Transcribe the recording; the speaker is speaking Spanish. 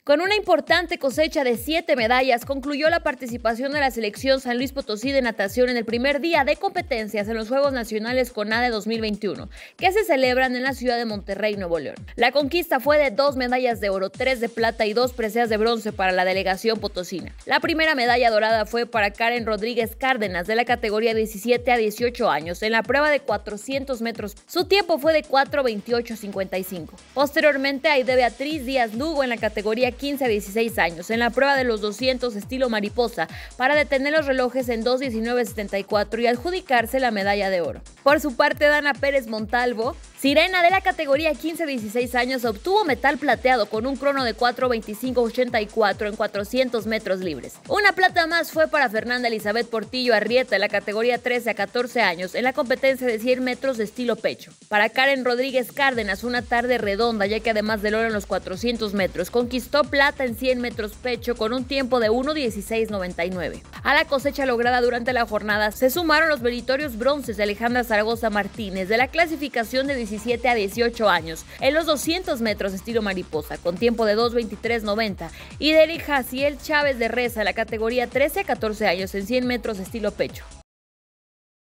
Con una importante cosecha de 7 medallas, concluyó la participación de la selección San Luis Potosí de natación en el primer día de competencias en los Juegos Nacionales CONADE 2021, que se celebran en la ciudad de Monterrey, Nuevo León. La conquista fue de 2 medallas de oro, 3 de plata y 2 preseas de bronce para la delegación potosina. La primera medalla dorada fue para Karen Rodríguez Cárdenas, de la categoría 17 a 18 años, en la prueba de 400 metros. Su tiempo fue de 4:28:55. Posteriormente, Aide Beatriz Díaz Lugo, en la categoría 15 a 16 años, en la prueba de los 200 estilo mariposa, para detener los relojes en 2:19:74 y adjudicarse la medalla de oro. Por su parte, Dana Pérez Montalvo, sirena de la categoría 15 a 16 años, obtuvo metal plateado con un crono de 4:25:84 en 400 metros libres. Una plata más fue para Fernanda Elizabeth Portillo Arrieta, de la categoría 13 a 14 años, en la competencia de 100 metros de estilo pecho. Para Karen Rodríguez Cárdenas, una tarde redonda, ya que además del oro en los 400 metros, conquistó plata en 100 metros pecho con un tiempo de 1:16:99. A la cosecha lograda durante la jornada se sumaron los meritorios bronces de Alejandra Zaragoza Martínez, de la clasificación de 17 a 18 años, en los 200 metros estilo mariposa, con tiempo de 2:23:90, y de Jaciel Chávez de Reza, en la categoría 13 a 14 años, en 100 metros estilo pecho.